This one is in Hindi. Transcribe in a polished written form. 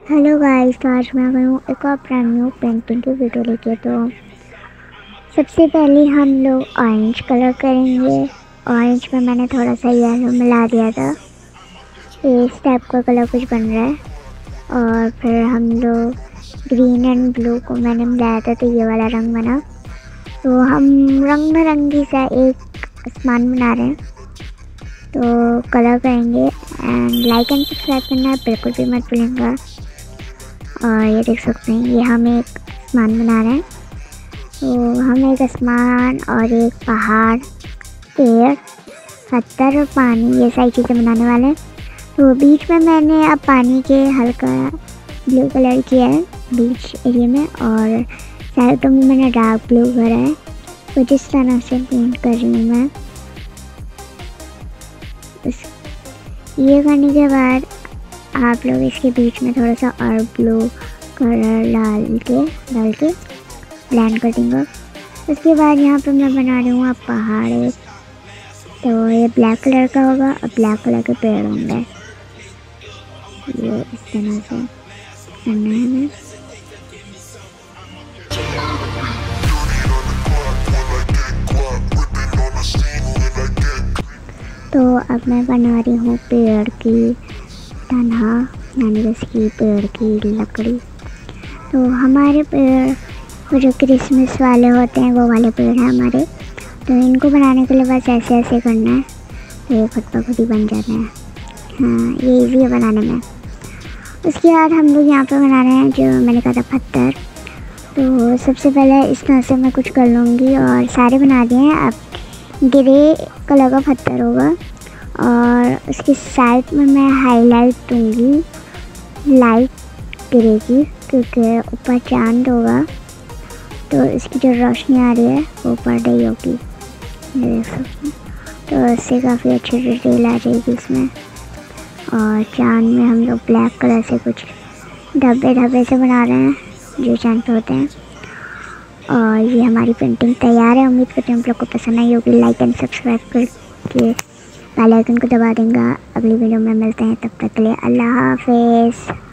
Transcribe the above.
हेलो गाइस, तो आज मैं आ गई हूँ एक और ब्रांड न्यू पेंटिंग की वीडियो लेके। तो सबसे पहले हम लोग ऑरेंज कलर करेंगे। ऑरेंज में मैंने थोड़ा सा येलो मिला दिया था, इस टाइप का कलर कुछ बन रहा है। और फिर हम लोग ग्रीन एंड ब्लू को मैंने मिलाया था, तो ये वाला रंग बना। तो हम रंग बिरंगी सा एक आसमान बना रहे हैं, तो कलर करेंगे। एंड लाइक एंड सब्सक्राइब करना बिल्कुल भी मत भूलिएगा। और ये देख सकते हैं, ये हम एक आसमान बना रहे हैं। तो हम एक आसमान और एक पहाड़, पेड़, पत्थर और पानी, ये सारी चीज़ें बनाने वाले हैं। तो बीच में मैंने अब पानी के हल्का ब्लू कलर किया है बीच एरिया में, और साइडों में मैंने डार्क ब्लू करा है। तो जिस तरह से पेंट कर रही हूँ मैं, ये करने के बाद आप लोग इसके बीच में थोड़ा सा और ब्लू कलर डाल के ब्लेंड कर देंगे। उसके बाद यहाँ पे मैं बना रही हूँ अब पहाड़ एक, तो ये ब्लैक कलर का होगा और ब्लैक कलर के पेड़ होंगे। ये इस तरह से करना है हमें। तो अब मैं बना रही हूँ पेड़ की तनहा, यानी इसकी पेड़ की लकड़ी। तो हमारे पेड़ वो जो क्रिसमस वाले होते हैं वो वाले पेड़ हैं हमारे। तो इनको बनाने के लिए बस ऐसे ऐसे करना है, तो ये खुद ब खुद ही बन जाते हैं। हाँ, ये इजी है बनाने में। उसके बाद हम लोग यहाँ पे बना रहे हैं जो मैंने कहा था पत्थर। तो सबसे पहले इस तरह से मैं कुछ कर लूँगी और सारे बना दिए हैं। अब ग्रे कलर का पत्थर होगा और उसके साइड में मैं हाईलाइट दूँगी लाइट ग्रे की, क्योंकि ऊपर चांद होगा तो इसकी जो रोशनी आ रही है वो पड़ रही होगी, ये देख सकते हैं। तो इससे काफ़ी अच्छी डिटेल आ जाएगी इसमें। और चांद में हम लोग ब्लैक कलर से कुछ धब्बे धब्बे से बना रहे हैं जो चांद पे होते हैं। और ये हमारी पेंटिंग तैयार है। उम्मीद करते हैं आप लोग को पसंद आई होगी। लाइक एंड सब्सक्राइब करके बेल आइकन को दबा देंगे। अगली वीडियो में मिलते हैं, तब तक के लिए अल्लाह हाफिज़।